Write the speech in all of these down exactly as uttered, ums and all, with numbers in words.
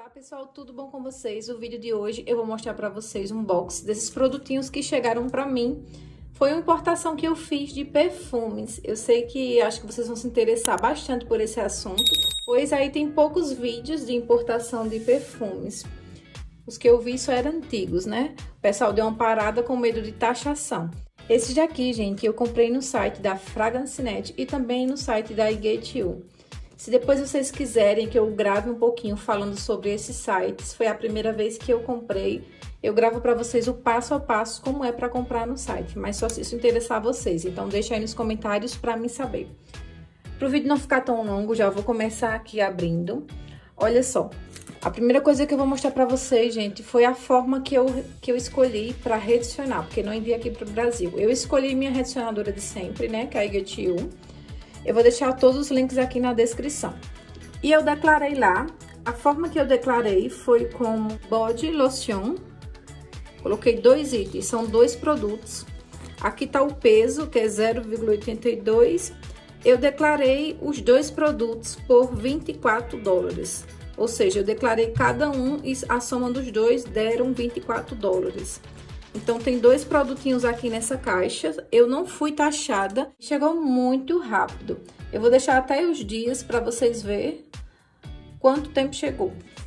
Olá pessoal, tudo bom com vocês? O vídeo de hoje eu vou mostrar para vocês um box desses produtinhos que chegaram para mim. Foi uma importação que eu fiz de perfumes. Eu sei que acho que vocês vão se interessar bastante por esse assunto, pois aí tem poucos vídeos de importação de perfumes. Os que eu vi só eram antigos, né? O pessoal deu uma parada com medo de taxação. Esses daqui, gente, eu comprei no site da Fragrance Net e também no site da I Get You. Se depois vocês quiserem que eu grave um pouquinho falando sobre esses sites, foi a primeira vez que eu comprei, eu gravo para vocês o passo a passo como é para comprar no site, mas só se isso interessar a vocês, então deixa aí nos comentários para mim saber. Para o vídeo não ficar tão longo, já vou começar aqui abrindo. Olha só, a primeira coisa que eu vou mostrar para vocês, gente, foi a forma que eu, que eu escolhi para redicionar, porque não enviei aqui para o Brasil. Eu escolhi minha redicionadora de sempre, né, que é a I Get You. Eu vou deixar todos os links aqui na descrição. E eu declarei lá, a forma que eu declarei foi com body lotion. Coloquei dois itens, são dois produtos. Aqui tá o peso, que é zero vírgula oitenta e dois. Eu declarei os dois produtos por vinte e quatro dólares. Ou seja, eu declarei cada um e a soma dos dois deram vinte e quatro dólares. Então, tem dois produtinhos aqui nessa caixa. Eu não fui taxada. Chegou muito rápido. Eu vou deixar até os dias para vocês verem quanto tempo chegou.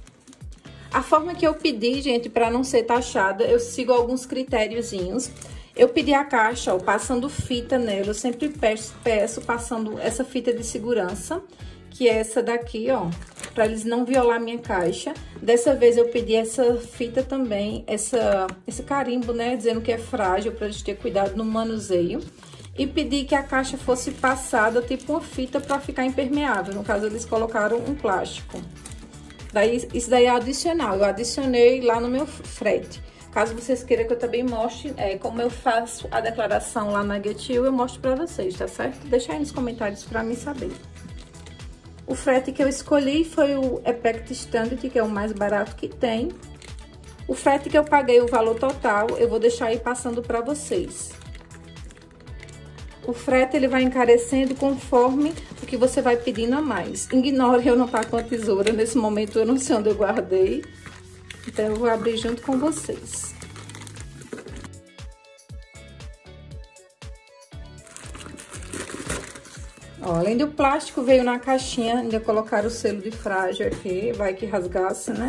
A forma que eu pedi, gente, para não ser taxada, eu sigo alguns critériozinhos. Eu pedi a caixa, ó, passando fita nela. Eu sempre peço, peço passando essa fita de segurança, que é essa daqui, ó, para eles não violar minha caixa. Dessa vez eu pedi essa fita também, essa, esse carimbo, né, dizendo que é frágil, para eles ter cuidado no manuseio. E pedi que a caixa fosse passada, tipo uma fita, para ficar impermeável. No caso, eles colocaram um plástico. Daí, isso daí é adicional, eu adicionei lá no meu frete. Caso vocês queiram que eu também mostre é, como eu faço a declaração lá na Get You, eu mostro para vocês, tá certo? Deixa aí nos comentários para mim saber. O frete que eu escolhi foi o Epact Standard, que é o mais barato que tem. O frete que eu paguei, o valor total, eu vou deixar aí passando para vocês. O frete, ele vai encarecendo conforme o que você vai pedindo a mais. Ignore eu não estar com a tesoura, nesse momento eu não sei onde eu guardei. Então, eu vou abrir junto com vocês. Ó, além do plástico, veio na caixinha, ainda colocaram o selo de frágil aqui, vai que rasgasse, né?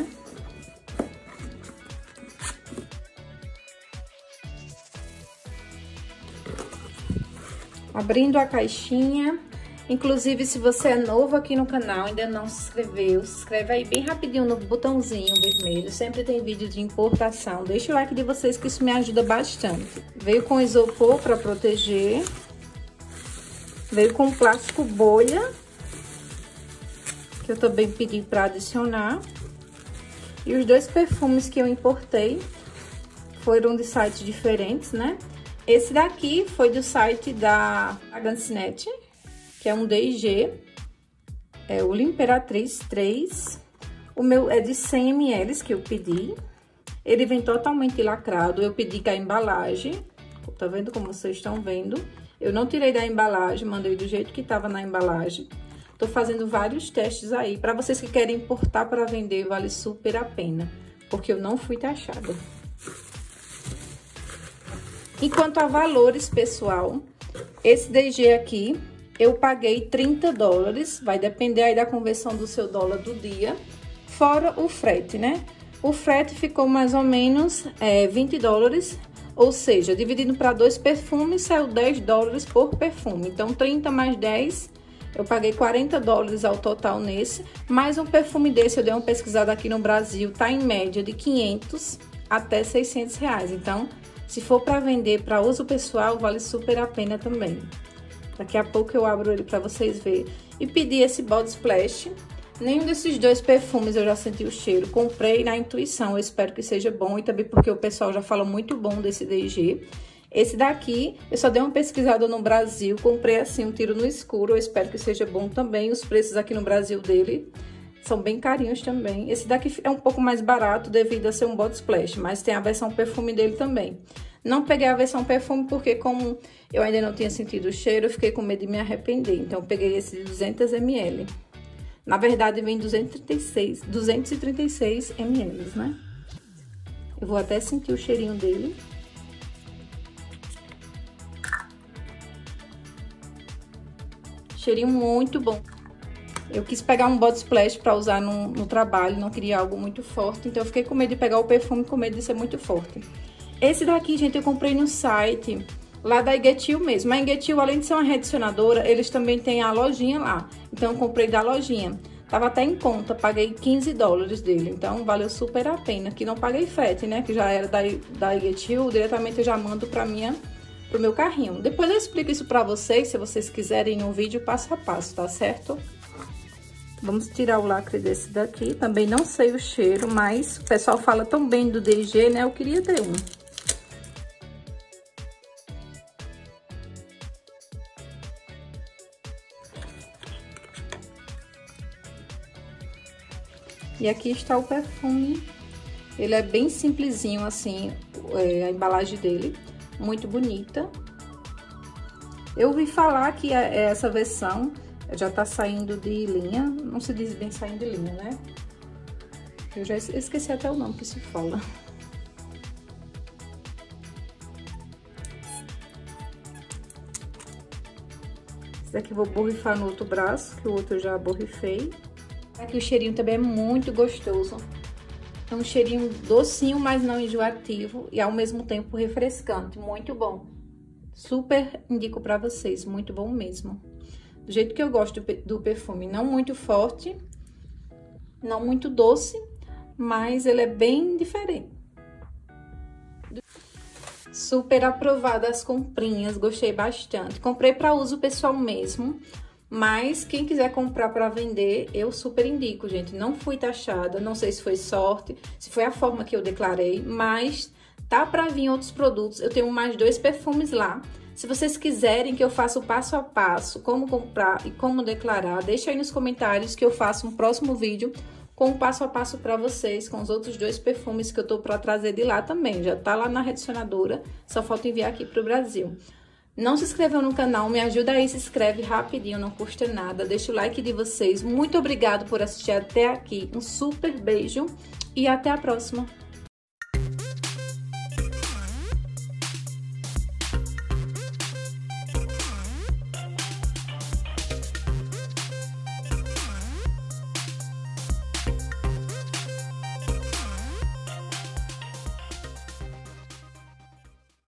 Abrindo a caixinha, inclusive se você é novo aqui no canal, ainda não se inscreveu, se inscreve aí bem rapidinho no botãozinho vermelho, sempre tem vídeo de importação, deixa o like de vocês que isso me ajuda bastante. Veio com isopor para proteger. Veio com plástico bolha, que eu também pedi para adicionar. E os dois perfumes que eu importei foram de sites diferentes, né? Esse daqui foi do site da Fragrance Net, que é um D I G, é o L'Imperatrice três. O meu é de cem mililitros que eu pedi. Ele vem totalmente lacrado, eu pedi com a embalagem, tá vendo como vocês estão vendo? Eu não tirei da embalagem, mandei do jeito que tava na embalagem. Tô fazendo vários testes aí. Para vocês que querem importar para vender, vale super a pena, porque eu não fui taxada. Enquanto a valores, pessoal, esse D G aqui, eu paguei trinta dólares. Vai depender aí da conversão do seu dólar do dia, fora o frete, né? O frete ficou mais ou menos é, vinte dólares. Ou seja, dividido para dois perfumes, saiu dez dólares por perfume. Então, trinta mais dez, eu paguei quarenta dólares ao total nesse. Mais um perfume desse, eu dei uma pesquisada aqui no Brasil, tá em média de quinhentos até seiscentos reais. Então, se for para vender para uso pessoal, vale super a pena também. Daqui a pouco eu abro ele para vocês verem. E pedi esse Body Splash. Nenhum desses dois perfumes eu já senti o cheiro. Comprei na intuição, eu espero que seja bom. E também porque o pessoal já fala muito bom desse D I G. Esse daqui, eu só dei uma pesquisada no Brasil. Comprei assim, um tiro no escuro. Eu espero que seja bom também. Os preços aqui no Brasil dele são bem carinhos também. Esse daqui é um pouco mais barato devido a ser um Body Splash. Mas tem a versão perfume dele também. Não peguei a versão perfume porque como eu ainda não tinha sentido o cheiro, eu fiquei com medo de me arrepender. Então, eu peguei esse de duzentos mililitros. Na verdade, vem duzentos e trinta e seis, duzentos e trinta e seis mililitros, né? Eu vou até sentir o cheirinho dele. Cheirinho muito bom. Eu quis pegar um body splash para usar no, no trabalho, não queria algo muito forte, então eu fiquei com medo de pegar o perfume, com medo de ser muito forte. Esse daqui, gente, eu comprei no site lá da Igetil mesmo. A Igetil, além de ser uma readicionadora, eles também têm a lojinha lá. Então, eu comprei da lojinha. Tava até em conta, paguei quinze dólares dele. Então, valeu super a pena. Que não paguei frete, né? Que já era da, da Igetil, diretamente eu já mando pra minha, pro meu carrinho. Depois eu explico isso pra vocês, se vocês quiserem, no vídeo passo a passo, tá certo? Vamos tirar o lacre desse daqui. Também não sei o cheiro, mas o pessoal fala tão bem do D G, né? Eu queria ter um. E aqui está o perfume. Ele é bem simplesinho, assim, é, a embalagem dele. Muito bonita. Eu ouvi falar que essa versão já tá saindo de linha. Não se diz bem saindo de linha, né? Eu já esqueci até o nome que se fala. Esse daqui eu vou borrifar no outro braço, que o outro eu já borrifei. Aqui o cheirinho também é muito gostoso. É um cheirinho docinho, mas não enjoativo. E ao mesmo tempo refrescante. Muito bom. Super indico pra vocês. Muito bom mesmo. Do jeito que eu gosto do perfume. Não muito forte. Não muito doce. Mas ele é bem diferente. Super aprovada as comprinhas. Gostei bastante. Comprei pra uso pessoal mesmo. Mas quem quiser comprar para vender, eu super indico, gente. Não fui taxada, não sei se foi sorte, se foi a forma que eu declarei, mas tá para vir outros produtos. Eu tenho mais dois perfumes lá. Se vocês quiserem que eu faça o passo a passo, como comprar e como declarar, deixa aí nos comentários que eu faço um próximo vídeo com o passo a passo para vocês, com os outros dois perfumes que eu tô para trazer de lá também. Já tá lá na readicionadora, só falta enviar aqui pro Brasil. Não se inscreveu no canal, me ajuda aí, se inscreve rapidinho, não custa nada. Deixa o like de vocês. Muito obrigado por assistir até aqui. Um super beijo e até a próxima.